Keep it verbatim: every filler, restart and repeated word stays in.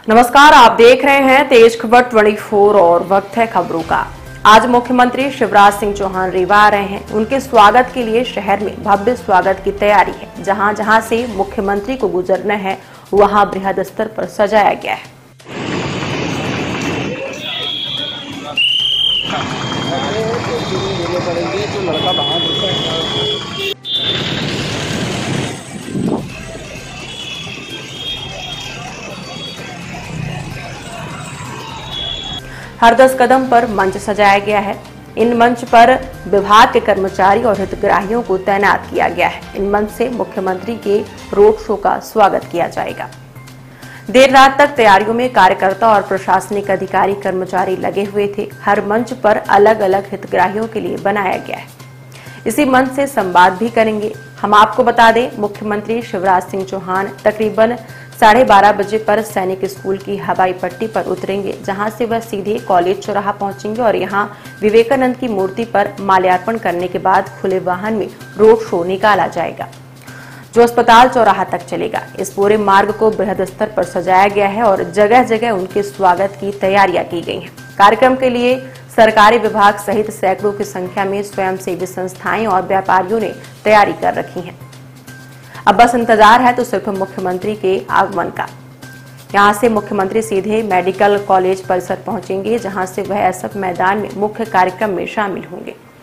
नमस्कार, आप देख रहे हैं तेज खबर चौबीस और वक्त है खबरों का। आज मुख्यमंत्री शिवराज सिंह चौहान रीवा आ रहे हैं। उनके स्वागत के लिए शहर में भव्य स्वागत की तैयारी है। जहां जहां से मुख्यमंत्री को गुजरना है वहां बृहद स्तर पर सजाया गया है। हर दस कदम पर मंच सजाया गया है। इन मंच पर विभाग के कर्मचारी और हितग्राहियों को तैनात किया गया है। इन मंच से मुख्यमंत्री के रोड शो का स्वागत किया जाएगा। देर रात तक तैयारियों में कार्यकर्ता और प्रशासनिक अधिकारी कर्मचारी लगे हुए थे। हर मंच पर अलग अलग हितग्राहियों के लिए बनाया गया है। इसी मंच से संवाद भी करेंगे। हम आपको बता दें, मुख्यमंत्री शिवराज सिंह चौहान तकरीबन साढ़े बारह बजे पर सैनिक स्कूल की हवाई पट्टी पर उतरेंगे, जहां से वह सीधे कॉलेज चौराहा पहुंचेंगे और यहां विवेकानंद की मूर्ति पर माल्यार्पण करने के बाद खुले वाहन में रोड शो निकाला जाएगा, जो अस्पताल चौराहा तक चलेगा। इस पूरे मार्ग को बृहद स्तर पर सजाया गया है और जगह जगह उनके स्वागत की तैयारियां की गई हैं। कार्यक्रम के लिए सरकारी विभाग सहित सैकड़ों की संख्या में स्वयंसेवी संस्थाएं और व्यापारियों ने तैयारी कर रखी है। अब बस इंतजार है तो सिर्फ मुख्यमंत्री के आगमन का। यहां से मुख्यमंत्री सीधे मेडिकल कॉलेज परिसर पहुंचेंगे, जहां से वह एसएफ मैदान में मुख्य कार्यक्रम में शामिल होंगे।